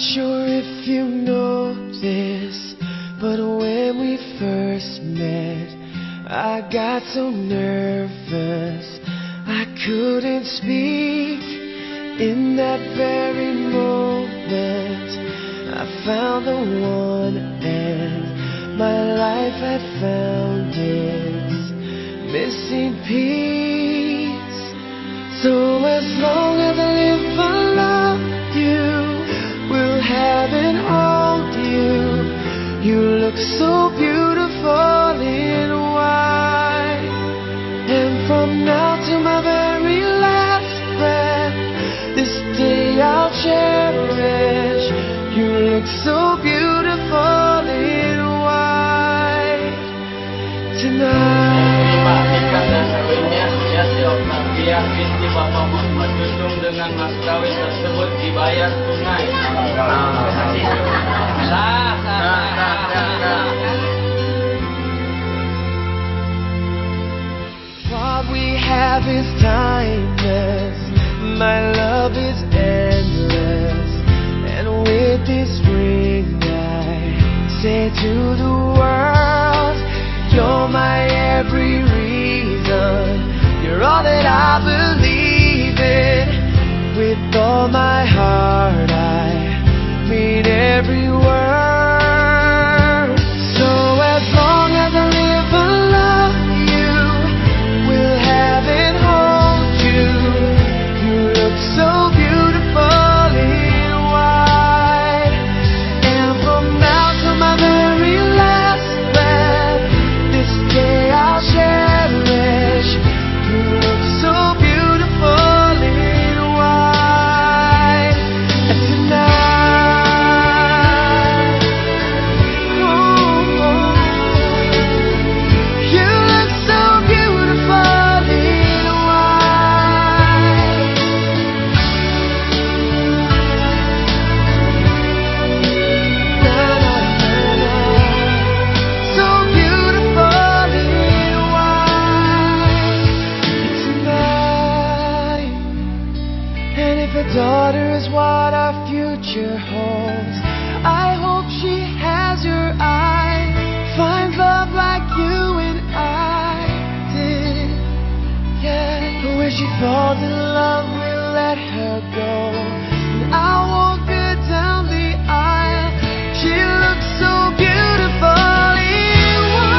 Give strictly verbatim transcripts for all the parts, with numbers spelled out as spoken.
sure if you know this, but when we first met, I got so nervous I couldn't speak. In that very moment, I found the one, and my life had found its missing piece. So as long as I live, I love you, will have and hold you. You look so beautiful in white, and from now to my very last breath, this day I'll cherish. You look so beautiful in white tonight. Dia binti Bapak Muhammad Dudung dengan mas kawin tersebut dibayar tunai. Sah, sah, sah, sah. What we have is timeless, my love is endless, and with this ring I say to the world, you're my every reason. You're all that I believe in. With all my heart I mean every word. So as long as I live, I love you, will have and hold you. You look so beautiful in white, and from now to my very last breath, this day I'll cherish. You look so beautiful in white tonight. Oh, you look so beautiful in white. Na, na, na, na. So beautiful in white tonight. And if a daughter is what our future holds, I hope she has your eyes, finds love like you and I did. Yeah, but when she falls in love, we'll let her go, and I'll walk her down the aisle. She looks so beautiful in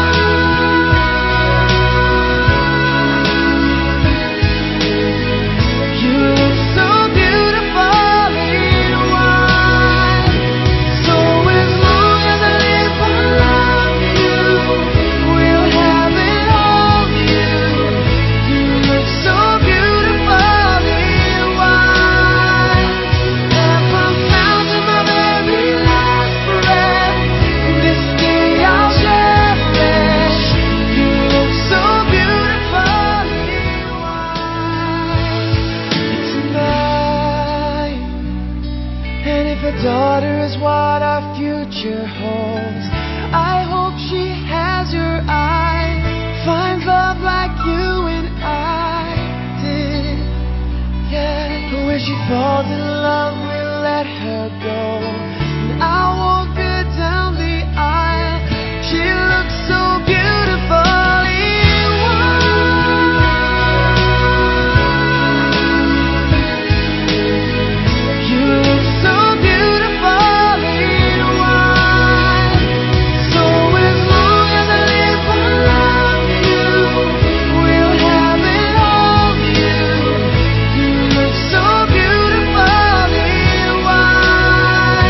white. You look so beautiful in white. So as long as I live, I love you, will have and hold you. You look so beautiful in white, and from now to my very last breath, this day I'll cherish. You look so beautiful in white tonight. And if a daughter is what our future holds, I hope she has your eyes, finds love like you and I did. Yeah, but when she falls in love, we'll let her go, and I'll walk her down the aisle. She looks so beautiful in white. You look so beautiful in white. So as long as I live, I love you, will have and hold you. You look so beautiful in white.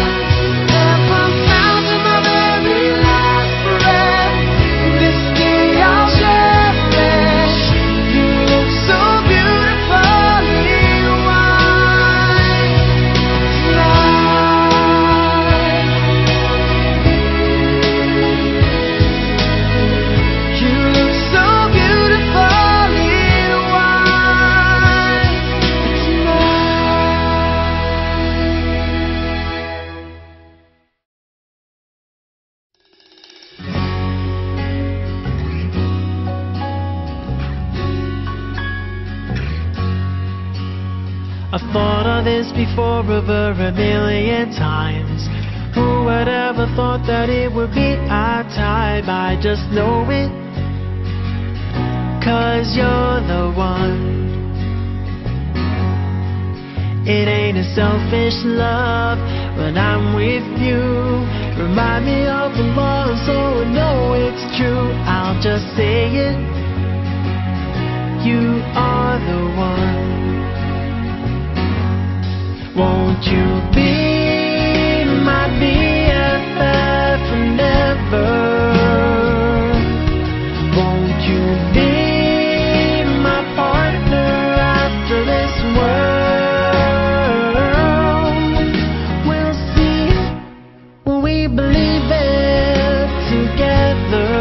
I've thought of this before over a million times. Who would ever thought that it would be our time? I just know it, 'cause you're the one. It ain't a selfish love when I'm with you. Remind me of the love so I know it's true. I'll just say it, you are the one. Won't you be my B F F forever? Won't you be my partner after this world? We'll see, we believe it together.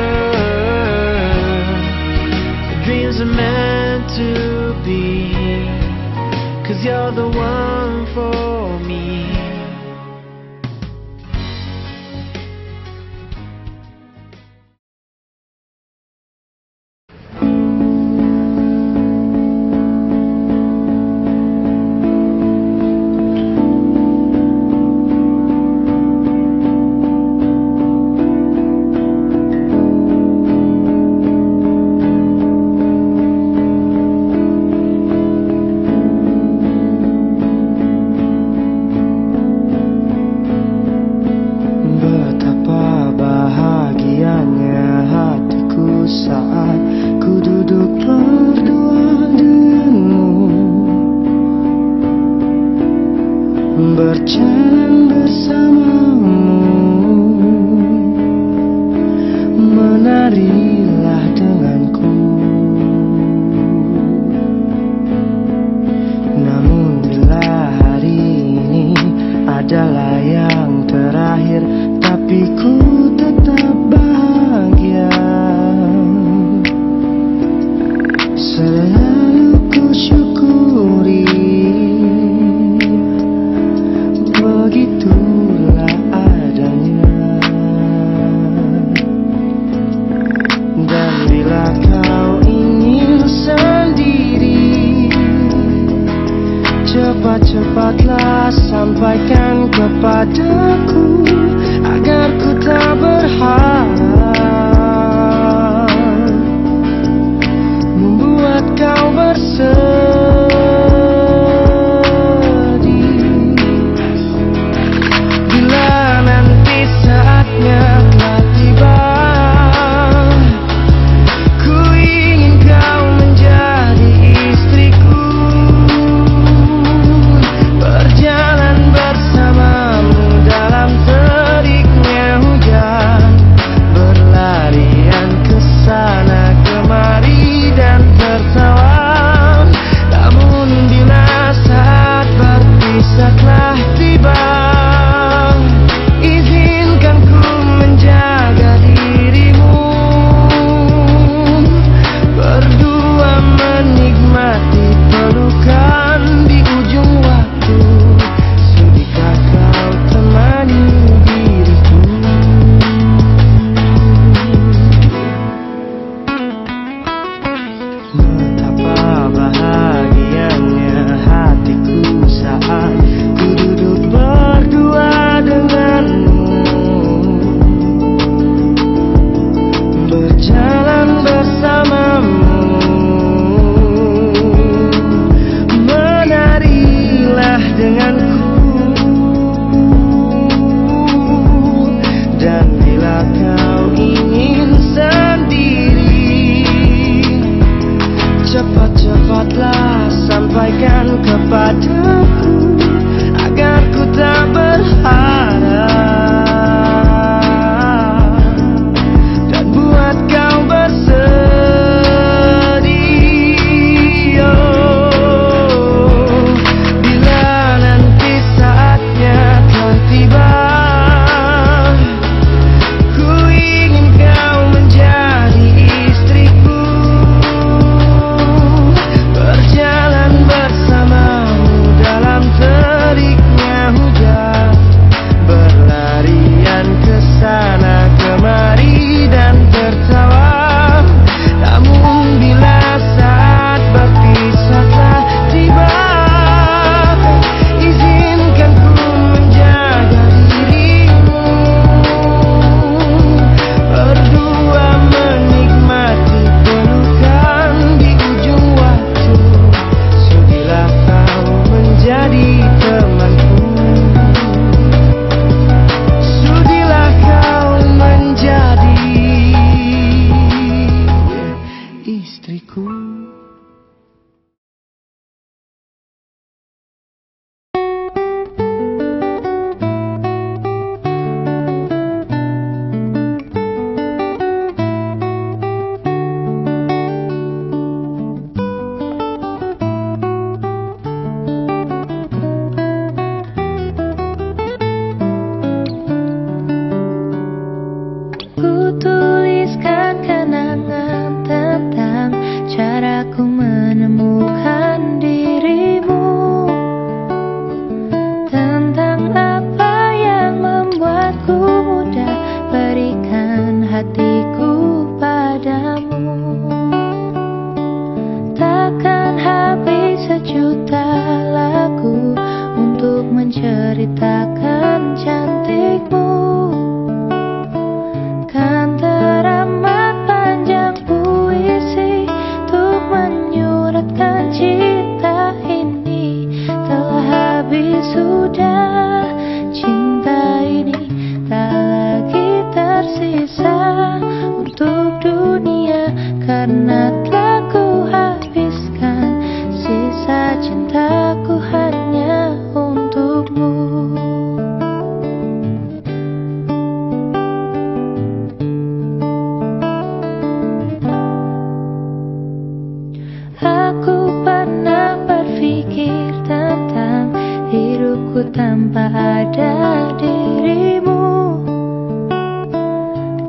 The dreams are meant to be, 'cause you're the one for me.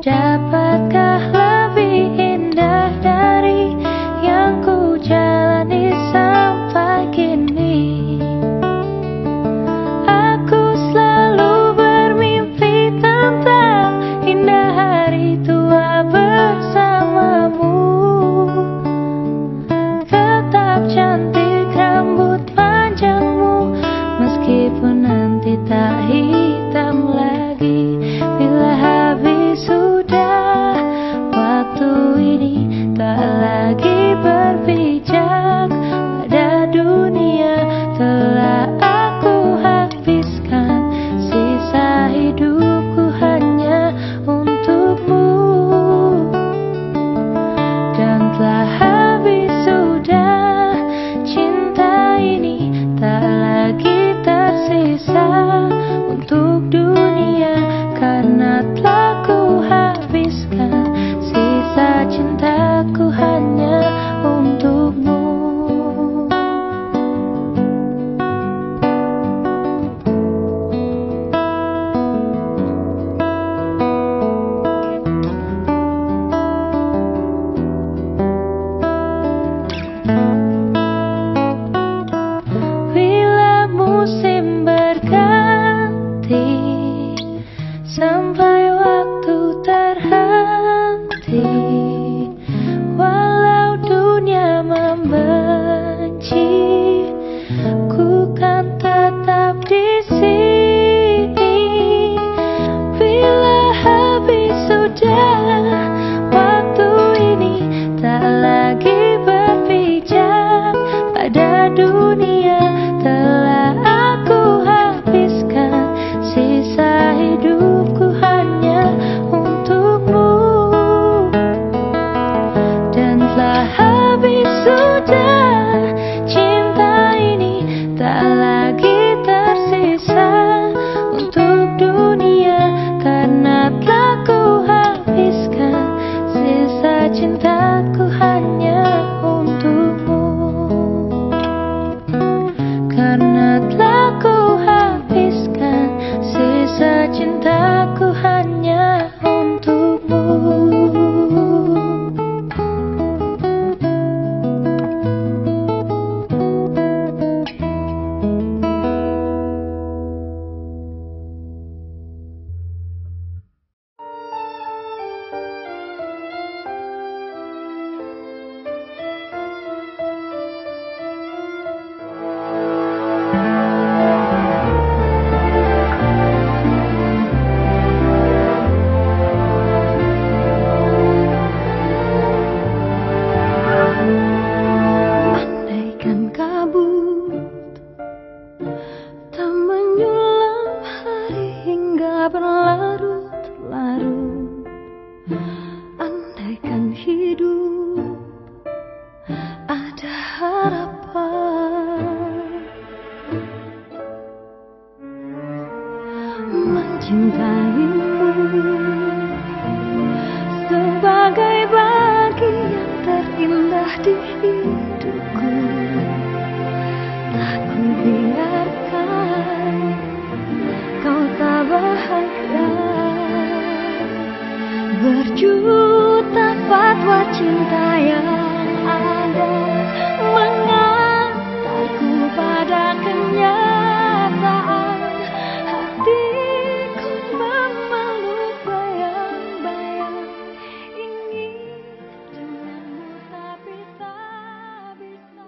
Dapatkah lebih indah dari yang ku jalani sampai kini? Aku selalu bermimpi tentang indah hari tua bersamamu. Tetap cantik rambut panjangmu, meskipun nanti tak hitam lagi. Bila habis sudah waktu ini, tak lagi berpijak pada dunia. Telah aku habiskan sisa hidupku hanya untukmu. Dan telah habis sudah cinta ini, tak lagi tersisa untuk dunia. Karena telah ku habiskan sisa cintaku hanya untukmu. Bila musim berganti, sampai waktu terhenti, walau dunia membenci, ku kan tetap di sini. Bila habis sudah waktu ini, tak lagi berpijak pada dunia. Telah aku habiskan sisa hidupku hanya untukmu. Dan telah habis sudah cinta ini, tak lagi tersisa untuk dunia. Karena telah ku habiskan sisa cintaku hanya untukmu. Karena telah ku habiskan sisa cintaku hanya untukmu. Andaikan kabut tak menyulam hari hingga berlarut-larut, andaikan hidup ada harapan, mencintaimu sebagai bagian terindah di hidupku. Tak ku biarkan kau tak bahagia. Berjuta fatwa cinta yang ada mengantarku pada kenyataan. Hatiku memeluk bayang-bayang, ingin denganmu tapi tak bisa.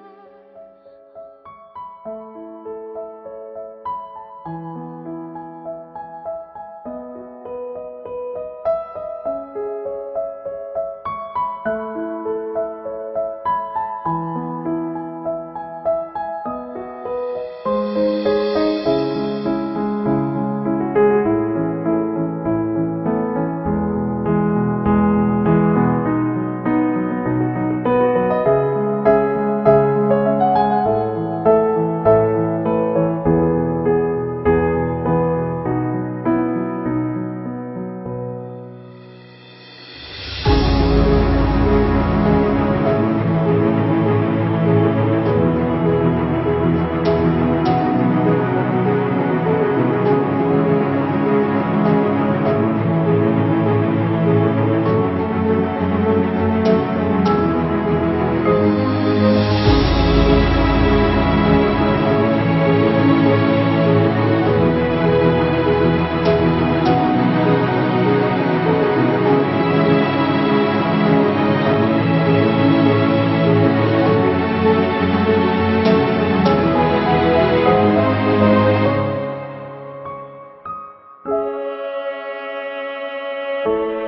Thank you.